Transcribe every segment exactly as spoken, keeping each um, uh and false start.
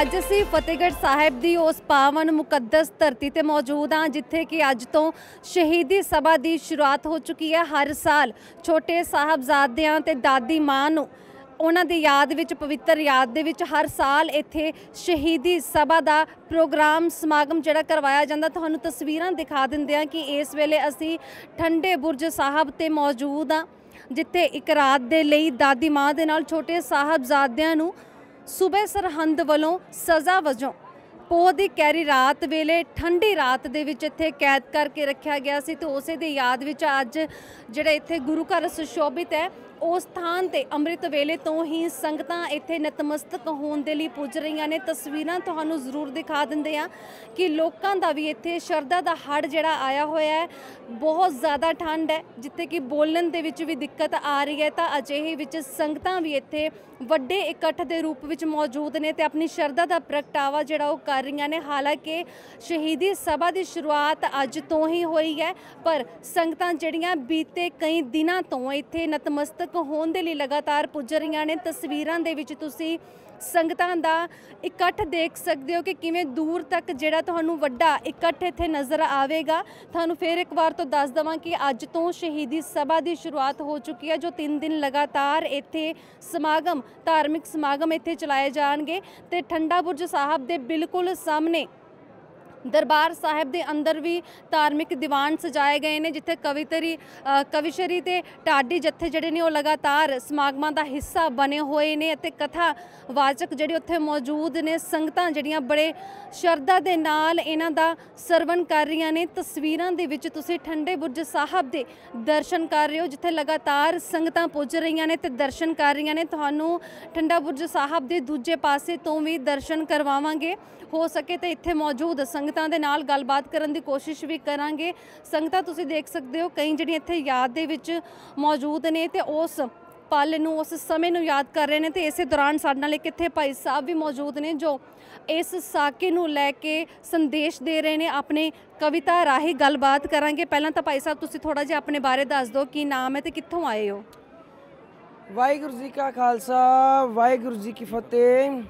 ਅੱਜ ਅਸੀਂ ਫਤਿਹਗੜ੍ਹ ਸਾਹਿਬ ਦੀ ਉਸ ਪਾਵਨ ਮੁਕੱਦਸ ਧਰਤੀ ਤੇ ਮੌਜੂਦ ਹਾਂ ਜਿੱਥੇ ਕਿ ਅੱਜ ਤੋਂ ਸ਼ਹੀਦੀ ਸਭਾ ਦੀ ਸ਼ੁਰੂਆਤ ਹੋ ਚੁੱਕੀ ਹੈ। ਹਰ ਸਾਲ ਛੋਟੇ ਸਾਹਿਬਜ਼ਾਦਿਆਂ ਤੇ ਦਾਦੀ ਮਾਂ ਨੂੰ ਉਹਨਾਂ ਦੀ ਯਾਦ ਵਿੱਚ ਪਵਿੱਤਰ ਯਾਦ ਦੇ ਵਿੱਚ ਹਰ ਸਾਲ ਇੱਥੇ ਸ਼ਹੀਦੀ ਸਭਾ ਦਾ ਪ੍ਰੋਗਰਾਮ ਸਮਾਗਮ ਜਿਹੜਾ ਕਰਵਾਇਆ ਜਾਂਦਾ। ਤੁਹਾਨੂੰ ਤਸਵੀਰਾਂ ਦਿਖਾ ਦਿੰਦੇ ਹਾਂ ਕਿ ਇਸ ਵੇਲੇ ਅਸੀਂ ਠੰਡੇ ਬੁਰਜ ਸਾਹਿਬ ਤੇ ਮੌਜੂਦ ਹਾਂ ਜਿੱਥੇ ਇੱਕ ਰਾਤ ਦੇ ਲਈ ਦਾਦੀ ਮਾਂ ਦੇ ਨਾਲ ਛੋਟੇ ਸਾਹਿਬਜ਼ਾਦਿਆਂ ਨੂੰ ਸੂਬੇ ਸਰਹੰਦ ਵੱਲੋਂ ਸਜ਼ਾ ਵਜੋਂ ਪੋਹ ਦੀ ਕੈਰੀ ਰਾਤ ਵੇਲੇ ਠੰਡੀ ਰਾਤ ਦੇ ਵਿੱਚ ਇੱਥੇ ਕੈਦ ਕਰਕੇ ਰੱਖਿਆ ਗਿਆ ਸੀ ਤੇ ਉਸੇ ਦੀ ਯਾਦ ਵਿੱਚ ਅੱਜ ਜਿਹੜਾ ਇੱਥੇ ਗੁਰੂ ਘਰ ਸੁਸ਼ੋਭਿਤ ਹੈ ਉਸ ਸਥਾਨ ਤੇ ਅੰਮ੍ਰਿਤ ਵੇਲੇ ਤੋਂ ਹੀ ਸੰਗਤਾਂ ਇੱਥੇ ਨਤਮਸਤਕ ਹੋਣ ਦੇ ਲਈ ਪੁੱਜ ਰਹੀਆਂ ਨੇ। ਤਸਵੀਰਾਂ ਤੁਹਾਨੂੰ ਜ਼ਰੂਰ ਦਿਖਾ ਦਿੰਦੇ ਆ ਕਿ ਲੋਕਾਂ ਦਾ ਵੀ ਇੱਥੇ ਸ਼ਰਧਾ ਦਾ ਹੜ੍ਹ ਜਿਹੜਾ ਆਇਆ ਹੋਇਆ ਹੈ। ਬਹੁਤ ਜ਼ਿਆਦਾ ਠੰਡ ਹੈ ਜਿੱਥੇ ਕਿ ਬੋਲਣ ਦੇ ਵਿੱਚ ਵੀ ਦਿੱਕਤ ਆ ਰਹੀ ਹੈ ਤਾਂ ਅਜਿਹੇ ਵਿੱਚ ਸੰਗਤਾਂ ਵੀ ਇੱਥੇ ਵੱਡੇ ਇਕੱਠ ਦੇ ਰੂਪ ਵਿੱਚ ਮੌਜੂਦ ਨੇ ਤੇ ਆਪਣੀ ਸ਼ਰਧਾ ਦਾ ਪ੍ਰਗਟਾਵਾ ਜਿਹੜਾ ਉਹ ਕਰ ਰਹੀਆਂ ਨੇ। ਹਾਲਾਂਕਿ ਸ਼ਹੀਦੀ ਸਭਾ ਦੀ ਸ਼ੁਰੂਆਤ ਅੱਜ ਤੋਂ ਹੀ ਹੋਈ ਹੈ ਪਰ ਸੰਗਤਾਂ ਜਿਹੜੀਆਂ ਬੀਤੇ ਕਈ ਦਿਨਾਂ ਤੋਂ ਇੱਥੇ ਨਤਮਸਤਕ ਹੋਣ ਦੇ ਲਈ ਲਗਾਤਾਰ ਪੁੱਜ ਰਹੀਆਂ ਨੇ। ਤਸਵੀਰਾਂ ਦੇ ਵਿੱਚ ਤੁਸੀਂ ਸੰਗਤਾਂ ਦਾ ਇਕੱਠ ਦੇਖ ਸਕਦੇ ਹੋ ਕਿ ਕਿਵੇਂ ਦੂਰ ਤੱਕ ਜਿਹੜਾ ਤੁਹਾਨੂੰ ਵੱਡਾ ਇਕੱਠ ਇੱਥੇ ਨਜ਼ਰ ਆਵੇਗਾ। ਤੁਹਾਨੂੰ ਫਿਰ ਇੱਕ ਵਾਰ ਤੋਂ ਦੱਸ ਦੇਵਾਂ ਕਿ ਅੱਜ ਤੋਂ ਸ਼ਹੀਦੀ ਸਭਾ ਦੀ ਸ਼ੁਰੂਆਤ ਹੋ ਚੁੱਕੀ ਹੈ ਜੋ ਤਿੰਨ ਦਿਨ ਲਗਾਤਾਰ ਇੱਥੇ ਸਮਾਗਮ ਧਾਰਮਿਕ ਸਮਾਗਮ ਇੱਥੇ ਚਲਾਏ ਜਾਣਗੇ ਤੇ ਠੰਡਾ ਬੁਰਜ ਸਾਹਿਬ ਦੇ ਬਿਲਕੁਲ ਸਾਹਮਣੇ ਦਰਬਾਰ ਸਾਹਿਬ ਦੇ ਅੰਦਰ ਵੀ ਧਾਰਮਿਕ ਦੀਵਾਨ ਸਜਾਏ ਗਏ ਨੇ ਜਿੱਥੇ ਕਵਿਤਰੀ ਕਵਿਸ਼ਰੀ ਤੇ ਢਾਡੀ ਜੱਥੇ ਜਿਹੜੇ ਨੇ ਉਹ ਲਗਾਤਾਰ ਸਮਾਗਮਾਂ ਦਾ ਹਿੱਸਾ ਬਣੇ ਹੋਏ ਨੇ ਅਤੇ ਕਥਾ ਵਾਚਕ ਜਿਹੜੇ ਉੱਥੇ ਮੌਜੂਦ ਨੇ। ਸੰਗਤਾਂ ਜਿਹੜੀਆਂ ਬੜੇ ਸ਼ਰਧਾ ਦੇ ਨਾਲ ਇਹਨਾਂ ਦਾ ਸਰਵਣ ਕਰ ਰਹੀਆਂ ਨੇ। ਤਸਵੀਰਾਂ ਦੇ ਵਿੱਚ ਤੁਸੀਂ ਠੰਡੇ ਬੁਰਜ ਸਾਹਿਬ ਦੇ ਦਰਸ਼ਨ ਕਰ ਰਹੇ ਹੋ ਜਿੱਥੇ ਲਗਾਤਾਰ ਸੰਗਤਾਂ ਪੁੱਜ ਰਹੀਆਂ ਨੇ ਤੇ ਦਰਸ਼ਨ ਕਰ ਰਹੀਆਂ ਨੇ। ਤੁਹਾਨੂੰ ਠੰਡਾ ਬੁਰਜ ਸਾਹਿਬ ਦੇ ਦੂਜੇ ਪਾਸੇ ਤੋਂ ਵੀ ਦਰਸ਼ਨ ਕਰਵਾਵਾਂਗੇ। ਹੋ ਸਕੇ ਤਾਂ ਇੱਥੇ ਮੌਜੂਦ ਸੰਗਤਾਂ ਦੇ ਨਾਲ ਗੱਲਬਾਤ ਕਰਨ ਦੀ ਕੋਸ਼ਿਸ਼ ਵੀ ਕਰਾਂਗੇ। ਸੰਗਤਾਂ ਤੁਸੀਂ ਦੇਖ ਸਕਦੇ ਹੋ ਕਈ ਜਿਹੜੀਆਂ ਇੱਥੇ ਯਾਦ ਦੇ ਵਿੱਚ ਮੌਜੂਦ ਨੇ ਤੇ ਉਸ ਪਲ ਨੂੰ ਉਸ ਸਮੇਂ ਨੂੰ ਯਾਦ ਕਰ ਰਹੇ ਨੇ ਤੇ ਇਸੇ ਦੌਰਾਨ ਸਾਡੇ ਨਾਲ ਇੱਕ ਇੱਥੇ ਭਾਈ ਸਾਹਿਬ ਵੀ ਮੌਜੂਦ ਨੇ ਜੋ ਇਸ ਸਾਕੇ ਨੂੰ ਲੈ ਕੇ ਸੰਦੇਸ਼ ਦੇ ਰਹੇ ਨੇ। ਆਪਣੇ ਕਵਿਤਾ ਰਾਹੀਂ ਗੱਲਬਾਤ ਕਰਾਂਗੇ। ਪਹਿਲਾਂ ਤਾਂ ਭਾਈ ਸਾਹਿਬ ਤੁਸੀਂ ਥੋੜਾ ਜਿਹਾ ਆਪਣੇ ਬਾਰੇ ਦੱਸ ਦਿਓ ਕੀ ਨਾਮ ਹੈ ਤੇ ਕਿੱਥੋਂ ਆਏ ਹੋ। ਵਾਹਿਗੁਰੂ ਜੀ ਕਾ ਖਾਲਸਾ ਵਾਹਿਗੁਰੂ ਜੀ ਕੀ ਫਤਿਹ।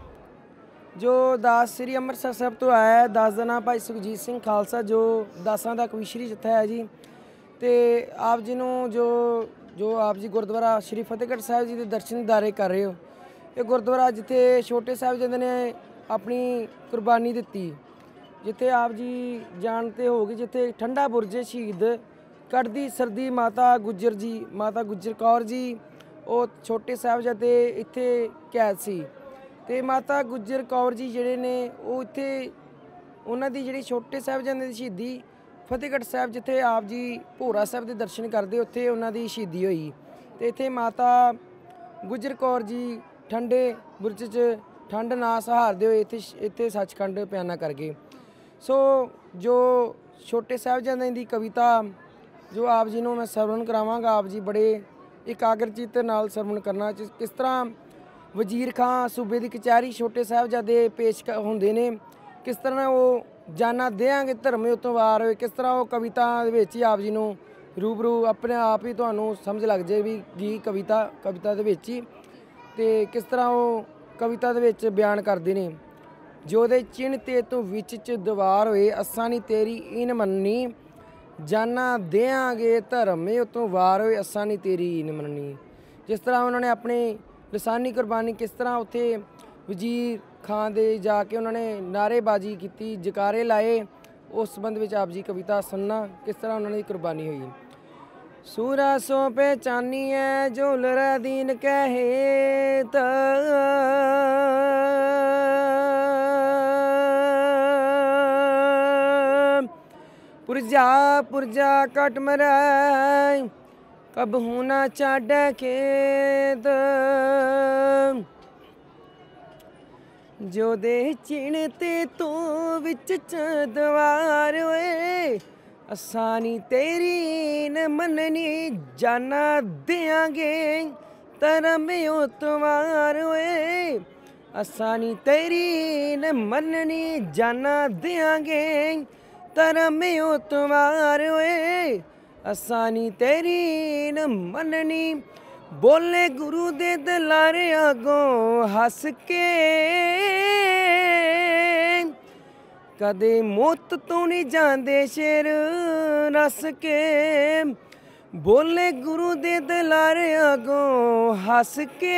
ਜੋ ਦਾਸ ਸ੍ਰੀ ਅੰਮ੍ਰਿਤਸਰ ਸਾਹਿਬ ਤੋਂ ਆਇਆ ਦਾਸ ਦਾ ਨਾਮ ਭਾਈ ਸੁਖਜੀਤ ਸਿੰਘ ਖਾਲਸਾ ਜੋ ਦਾਸਾਂ ਦਾ ਕਵੀਸ਼ਰੀ ਜੱਥਾ ਹੈ ਜੀ ਤੇ ਆਪ ਜੀ ਨੂੰ ਜੋ ਜੋ ਆਪ ਜੀ ਗੁਰਦੁਆਰਾ ਸ਼੍ਰੀ ਫਤਿਹਗੜ੍ਹ ਸਾਹਿਬ ਜੀ ਦੇ ਦਰਸ਼ਨ ਦੀਦਾਰੇ ਕਰ ਰਹੇ ਹੋ। ਇਹ ਗੁਰਦੁਆਰਾ ਜਿੱਥੇ ਛੋਟੇ ਸਾਹਿਬਜ਼ਾਦੇ ਨੇ ਆਪਣੀ ਕੁਰਬਾਨੀ ਦਿੱਤੀ, ਜਿੱਥੇ ਆਪ ਜੀ ਜਾਣਦੇ ਹੋਗੇ ਜਿੱਥੇ ਠੰਡਾ ਬੁਰਜ ਸ਼ਹੀਦ ਕੱਢਦੀ ਸਰਦੀ ਮਾਤਾ ਗੁੱਜਰ ਜੀ ਮਾਤਾ ਗੁੱਜਰ ਕੌਰ ਜੀ ਉਹ ਛੋਟੇ ਸਾਹਿਬਜ਼ਾਦੇ ਇੱਥੇ ਕੈਦ ਸੀ ਤੇ ਮਾਤਾ ਗੁੱਜਰ ਕੌਰ ਜੀ ਜਿਹੜੇ ਨੇ ਉਹ ਇੱਥੇ ਉਹਨਾਂ ਦੀ ਜਿਹੜੀ ਛੋਟੇ ਸਾਹਿਬਜ਼ਾਦੇ ਦੀ ਸ਼ਹੀਦੀ ਫਤਿਹਗੜ੍ਹ ਸਾਹਿਬ ਜਿੱਥੇ ਆਪ ਜੀ ਭੋਰਾ ਸਾਹਿਬ ਦੇ ਦਰਸ਼ਨ ਕਰਦੇ ਉੱਥੇ ਉਹਨਾਂ ਦੀ ਸ਼ਹੀਦੀ ਹੋਈ ਤੇ ਇੱਥੇ ਮਾਤਾ ਗੁੱਜਰ ਕੌਰ ਜੀ ਠੰਡੇ ਬੁਰਜ 'ਚ ਠੰਡ ਨਾ ਸਹਾਰਦੇ ਹੋਏ ਇੱਥੇ ਇੱਥੇ ਸੱਚਖੰਡ ਪਿਆਨਾ ਕਰ ਗਏ। ਸੋ ਜੋ ਛੋਟੇ ਸਾਹਿਬਜ਼ਾਦਿਆਂ ਦੀ ਕਵਿਤਾ ਜੋ ਆਪ ਜੀ ਨੂੰ ਮੈਂ ਸਰਵਣ ਕਰਾਵਾਂਗਾ। ਆਪ ਜੀ ਬੜੇ ਇਕਾਗਰਚਿਤ ਨਾਲ ਸਰਵਣ ਕਰਨਾ ਕਿਸ ਤਰ੍ਹਾਂ ਵਜ਼ੀਰ ਖਾਂ ਸੂਬੇ ਦੀ ਕਚਹਿਰੀ ਛੋਟੇ ਸਾਹਿਬਜ਼ਾਦੇ ਪੇਸ਼ ਹੁੰਦੇ ਨੇ, ਕਿਸ ਤਰ੍ਹਾਂ ਉਹ ਜਾਨਾਂ ਦਿਆਂਗੇ ਧਰਮੇ ਉਤੋਂ ਵਾਰ ਹੋਏ, ਕਿਸ ਤਰ੍ਹਾਂ ਉਹ ਕਵਿਤਾ ਦੇ ਵਿੱਚ ਹੀ ਆਪ ਜੀ ਨੂੰ ਰੂਬਰੂ ਆਪਣੇ ਆਪ ਹੀ ਤੁਹਾਨੂੰ ਸਮਝ ਲੱਗ ਜਾਏ ਵੀ ਜੀ ਕਵਿਤਾ ਕਵਿਤਾ ਦੇ ਵਿੱਚ ਹੀ ਤੇ ਕਿਸ ਤਰ੍ਹਾਂ ਉਹ ਕਵਿਤਾ ਦੇ ਵਿੱਚ ਬਿਆਨ ਕਰਦੇ ਨੇ। ਜੋਦੇ ਚਿੰਨ ਤੇ ਤੂੰ ਵਿੱਚ ਚ ਦੀਵਾਰ ਹੋਏ ਅਸਾਂ ਨੀ ਤੇਰੀ ਇਨ ਮੰਨਣੀ, ਜਾਨਾਂ ਦਿਆਂਗੇ ਧਰਮੇ ਉਤੋਂ ਵਾਰ ਹੋਏ ਅਸਾਂ ਨੀ ਤੇਰੀ ਇਨ ਮੰਨਣੀ। ਜਿਸ ਤਰ੍ਹਾਂ ਉਹਨਾਂ ਨੇ ਆਪਣੀ ਲਸਾਨੀ ਕੁਰਬਾਨੀ ਕਿਸ ਤਰ੍ਹਾਂ ਉੱਥੇ ਵਜ਼ੀਰ ਖਾਂ ਦੇ ਜਾ ਕੇ ਉਹਨਾਂ ਨੇ ਨਾਅਰੇਬਾਜ਼ੀ ਕੀਤੀ ਜਕਾਰੇ ਲਾਏ ਉਸ ਸੰਬੰਧ ਵਿੱਚ ਆਪ ਜੀ ਕਵਿਤਾ ਸੁਣਨਾ ਕਿਸ ਤਰ੍ਹਾਂ ਉਹਨਾਂ ਦੀ ਕੁਰਬਾਨੀ ਹੋਈ। ਸੂਰਾ ਸੋ ਪਹਿਚਾਨੀ ਹੈ ਜੋ ਲਰਾ ਦੀਨ ਕਹੇ ਤਾ ਪੁਰਜਾ ਪੁਰਜਾ ਕਟ ਮਰਾਈ ਕਬ ਹੋਣਾ ਛੱਡ ਖੇਤ ਜੋ ਦੇ ਚਿਣ ਤੇ ਤੂੰ ਵਿੱਚ ਚਦਵਾਰ ਓਏ ਅਸਾਂ ਨੀ ਤੇਰੀ ਨ ਮੰਨਣੀ, ਜਾਨਾਂ ਦਿਆਂਗੇ ਧਰਮ ਉਤਵਾਰ ਓਏ ਅਸਾਂ ਨੀ ਤੇਰੀ ਨ ਮੰਨਣੀ, ਜਾਨਾਂ ਦਿਆਂਗੇ ਧਰਮ ਉਤਵਾਰ ਓਏ ਅਸਾਂ ਨੀ ਤੇਰੀ ਨ ਮੰਨਣੀ। बोले गुरु दे दलारे आगों हस के ਕਦੇ ਮੌਤ ਤੋਂ ਨਹੀਂ ਜਾਂਦੇ ਸ਼ੇਰ ਰਸ ਕੇ, ਬੋਲੇ ਗੁਰੂ ਦੇ ਦਿਲਾਰੇ ਅੱਗੋਂ ਹੱਸ ਕੇ।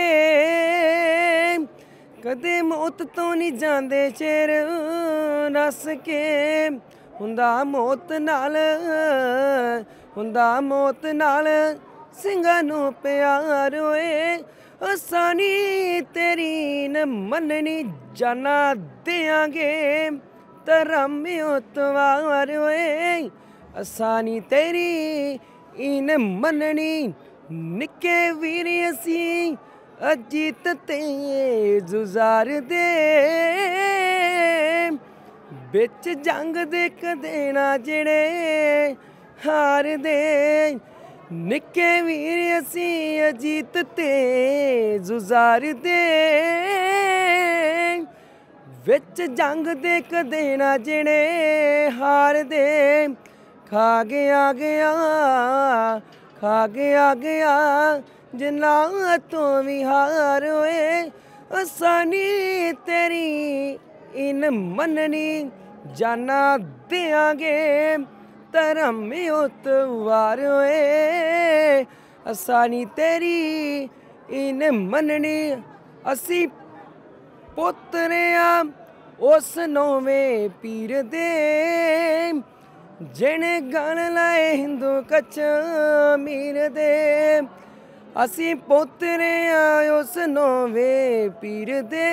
ਕਦੇ ਮੌਤ ਤੋਂ ਨਹੀਂ ਜਾਂਦੇ ਸ਼ੇਰ ਰਸ ਕੇ, ਹੁੰਦਾ ਮੌਤ ਨਾਲ ਹੁੰਦਾ ਮੌਤ ਨਾਲ ਸਿੰਘਾਂ ਨੂੰ ਪਿਆਰ ਓਏ। ਅਸਾਨੀ ਤੇਰੀ ਨ ਮੰਨਣੀ ਜਾਨਾ ਦਿਆਂਗੇ, ਧਰਮ ਉਤਵਾਰ ਓਏ। ਅਸਾਨੀ ਤੇਰੀ ਇਨ ਮੰਨਣੀ, ਨਿੱਕੇ ਵੀਰ ਅਸੀਂ ਅਜੀਤ ਤੇ ਜ਼ੁਜ਼ਾਰ ਦੇ, ਵਿੱਚ ਜੰਗ ਦੇ ਕਦੇ ਨਾ ਜਿਹੜੇ ਹਾਰ ਦੇ। ਨਿੱਕੇ ਵੀਰ ਅਸੀਂ ਅਜੀਤ ਤੇ ਜ਼ੁਜ਼ਾਰ ਦੇ, ਵਿੱਚ ਜੰਗ ਦੇ ਕਦੇ ਨਾ ਜਿਹੜੇ ਹਾਰ ਦੇ। ਖਾ ਗਿਆ ਗਿਆ ਖਾ ਗਿਆ ਗਿਆ ਜਿਨ੍ਹਾਂ ਤੋਂ ਵੀ ਹਾਰ ਓਏ। ਅਸਾਨੀ ਤੇਰੀ ਇਨ ਮੰਨਣੀ ਜਾਨਾ ਦਿਆਂਗੇ, ਧਰਮ ਉਤਵਾਰ ਓਏ। ਅਸਾਨੀ ਤੇਰੀ ਇਨ ਮੰਨਣੀ, ਅਸੀਂ ਪੁੱਤਰਿਆਂ ਉਸ ਨੌਵੇਂ ਪੀਰ ਦੇ, ਜਿਹਨੇ ਗਣ ਲਾਏ ਹਿੰਦੂ ਕਸ਼ਮੀਰ ਦੇ। ਅਸੀਂ ਪੁੱਤਰਿਆਂ ਉਸ ਨੌਵੇਂ ਪੀਰ ਦੇ,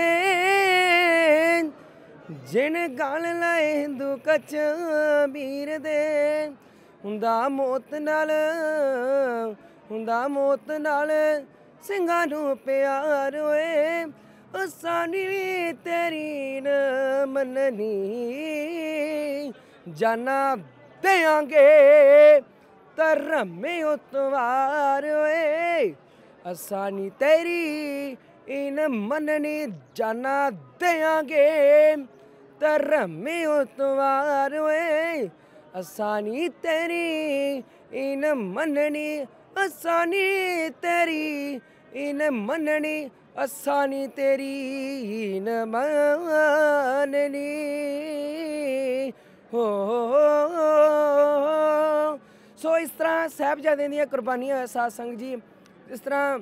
ਜਿਹਨੇ ਗਣ ਲਾਏ ਹਿੰਦੂ ਕਸ਼ਮੀਰ ਦੇ। ਹੁੰਦਾ ਮੌਤ ਨਾਲ ਹੁੰਦਾ ਮੌਤ ਨਾਲ ਸਿੰਘਾਂ ਨੂੰ ਪਿਆਰ ਓਏ। ਅਸਾਨੀ ਤੇਰੀ ਨ ਮੰਨਣੀ ਜਾਨਾ ਦਿਆਂਗੇ, ਧਰਮ ਉਤਵਾਰ ਓਏ। ਅਸਾਨੀ ਤੇਰੀ ਇਨ ਮੰਨਣੀ ਜਾਨਾ ਦਿਆਂਗੇ, ਧਰਮ ਉਤਵਾਰ ਓਏ। ਅਸਾਨੀ ਤੇਰੀ ਇਨ ਮੰਨਣੀ ਅਸਾਨੀ ਤੇਰੀ ਇਨ ਮੰਨਣੀ ਅਸਾਨੀ ਤੇਰੀ ਇਨ ਮੰਨਣੀ ਹੋ। ਸੋ ਇਸ ਤਰ੍ਹਾਂ ਸਾਹਿਬਜ਼ਾਦਿਆਂ ਦੀਆਂ ਕੁਰਬਾਨੀਆਂ ਸਾਧ ਸੰਗਤ ਜੀ ਇਸ ਤਰ੍ਹਾਂ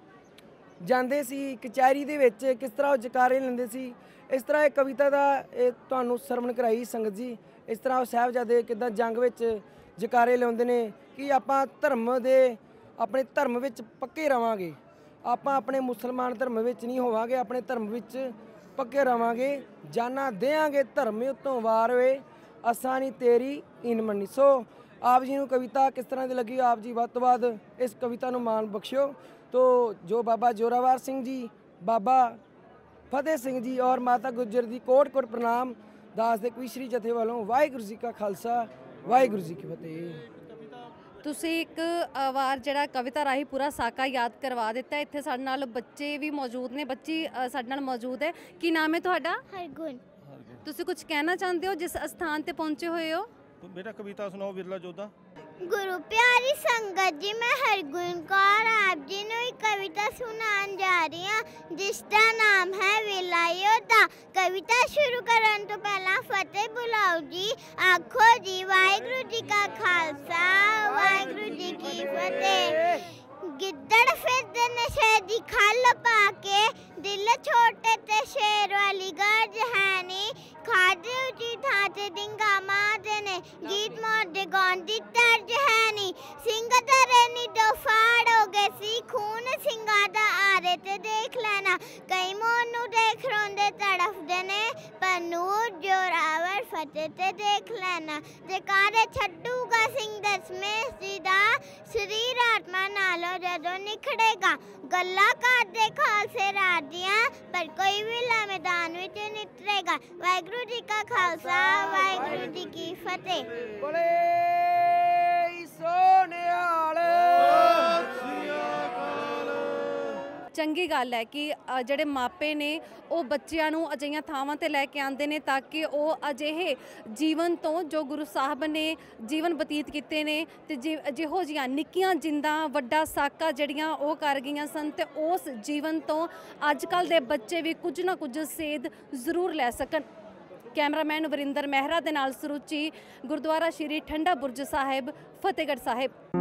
ਜਾਂਦੇ ਸੀ ਕਚਹਿਰੀ ਦੇ ਵਿੱਚ, ਕਿਸ ਤਰ੍ਹਾਂ ਉਹ ਜਕਾਰੇ ਲੈਂਦੇ ਸੀ। ਇਸ ਤਰ੍ਹਾਂ ਇਹ ਕਵਿਤਾ ਦਾ ਇਹ ਤੁਹਾਨੂੰ ਸਰਵਣ ਕਰਾਈ ਸੰਗਤ ਜੀ। ਇਸ ਤਰ੍ਹਾਂ ਉਹ ਸਾਹਿਬਜ਼ਾਦੇ ਕਿੱਦਾਂ ਜੰਗ ਵਿੱਚ ਜਕਾਰੇ ਲਾਉਂਦੇ ਨੇ ਕਿ ਆਪਾਂ ਧਰਮ ਦੇ ਆਪਣੇ ਧਰਮ ਵਿੱਚ ਪੱਕੇ ਰਵਾਂਗੇ, ਆਪਾਂ ਆਪਣੇ ਮੁਸਲਮਾਨ ਧਰਮ ਵਿੱਚ ਨਹੀਂ ਹੋਵਾਂਗੇ, ਆਪਣੇ ਧਰਮ ਵਿੱਚ ਪੱਕੇ ਰਵਾਂਗੇ, ਜਾਨਾਂ ਦਿਆਂਗੇ ਧਰਮ ਉੱਤੋਂ ਵਾਰ ਹੋਏ। ਅਸਾਂ ਨਹੀਂ ਤੇਰੀ ਇਨ ਮੰਨੀ। ਸੋ ਆਪ ਜੀ ਨੂੰ ਕਵਿਤਾ ਕਿਸ ਤਰ੍ਹਾਂ ਦੀ ਲੱਗੀ, ਆਪ ਜੀ ਵੱਧ ਤੋਂ ਵੱਧ ਇਸ ਕਵਿਤਾ ਨੂੰ ਮਾਣ ਬਖਸ਼ਿਓ। ਤੋ ਜੋ ਬਾਬਾ ਜੋਰਾਵਰ ਸਿੰਘ ਜੀ, ਬਾਬਾ ਫਤਿਹ ਸਿੰਘ ਜੀ ਔਰ ਮਾਤਾ ਗੁਜਰ ਦੀ ਕੋਟ ਕੋਟ ਪ੍ਰਣਾਮ ਦਾਸ ਦੇ ਕਵੀਸ਼ਰੀ ਜਥੇ ਵੱਲੋਂ। ਵਾਹਿਗੁਰੂ ਜੀ ਕਾ ਖਾਲਸਾ, ਵਾਹਿਗੁਰੂ ਜੀ ਕੀ ਫਤਿਹ। ਤੁਸੀਂ ਇੱਕ ਵਾਰ ਜਿਹੜਾ ਕਵਿਤਾ ਰਾਹੀਂ ਪੂਰਾ ਸਾਕਾ ਯਾਦ ਕਰਵਾ ਦਿੱਤਾ। ਇੱਥੇ ਸਾਡੇ ਨਾਲ ਬੱਚੇ ਵੀ ਮੌਜੂਦ ਨੇ, ਬੱਚੀ ਸਾਡੇ ਨਾਲ ਮੌਜੂਦ ਹੈ। ਕੀ ਨਾਮ ਹੈ ਤੁਹਾਡਾ? ਹਰਗੁਣ। ਤੁਸੀਂ ਕੁਝ ਕਹਿਣਾ ਚਾਹੁੰਦੇ ਹੋ ਜਿਸ ਸਥਾਨ ਤੇ ਪਹੁੰਚੇ ਹੋਏ ਹੋ? बेटा कविता सुनाओ विरला जोधा। गुरु प्यारी संगत जी, मैं हरगुण कौर आप जी ने एक कविता सुनाने जा रही हूँ जिसका नाम है विरला योद्धा। कविता शुरू करने तो पहला फतेह बुलाओ जी, आखो जी वाहिगुरु जी का खालसा, वाहिगुरु जी की फतेह। गिद्दड़ फिरदे नशे दी खल पाके, दिल छोटे ते शेर वाली गर्ज है नी, खादे उची थाते डिंगा मारदे ने, गीत मोरदे गौंदी तर्ज है नी, सिंह दरे नी दो फाड़ हो गए सी, खून सिंगा दा आ रहे ते देख लेना, कई मोर नू देख रोंदे तड़फ देने, पर नूर जोरावर फतेह ते देख लेना, जकारे छड्डूगा सिंह दसमें सीधा, शरीर आत्मा नालो जदों निखड़ेगा, गल्ला करदे खालसे राजियां, पर कोई भी ला मैदान विच नितरेगा। वाहिगुरु जी का खालसा, वाहिगुरु जी की फतेह। बोले सोनिहाल। ਚੰਗੀ ਗੱਲ ਹੈ ਕਿ ਜਿਹੜੇ ਮਾਪੇ ਨੇ ਉਹ ਬੱਚਿਆਂ ਨੂੰ ਅਜਿਹੀਆਂ ਥਾਵਾਂ ਤੇ ਲੈ ਕੇ ਆਉਂਦੇ ਨੇ ਤਾਂ ਕਿ ਉਹ ਅਜਿਹੇ ਜੀਵਨ ਤੋਂ ਜੋ ਗੁਰੂ ਸਾਹਿਬ ਨੇ ਜੀਵਨ ਬਤੀਤ ਕੀਤੇ ਨੇ ਤੇ ਜਿਹੋ ਜਿਹੀਆਂ ਨਿੱਕੀਆਂ ਜਿੰਦਾਂ ਵੱਡਾ ਸਾਕਾ ਜਿਹੜੀਆਂ ਉਹ ਕਰ ਗਈਆਂ ਸਨ ਤੇ ਉਸ ਜੀਵਨ ਤੋਂ ਅੱਜ ਕੱਲ੍ਹ ਦੇ ਬੱਚੇ ਵੀ ਕੁਝ ਨਾ ਕੁਝ ਸੇਧ ਜ਼ਰੂਰ ਲੈ ਸਕਣ। ਕੈਮਰਾਮੈਨ ਵਰਿੰਦਰ ਮਹਿਰਾ ਦੇ ਨਾਲ ਸਰੂਚੀ, ਗੁਰਦੁਆਰਾ ਸ਼੍ਰੀ ਠੰਡਾ ਬੁਰਜ ਸਾਹਿਬ, ਫਤਿਹਗੜ੍ਹ ਸਾਹਿਬ।